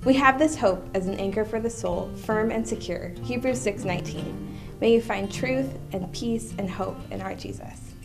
We have this hope as an anchor for the soul, firm and secure. Hebrews 6:19. May you find truth and peace and hope in our Jesus.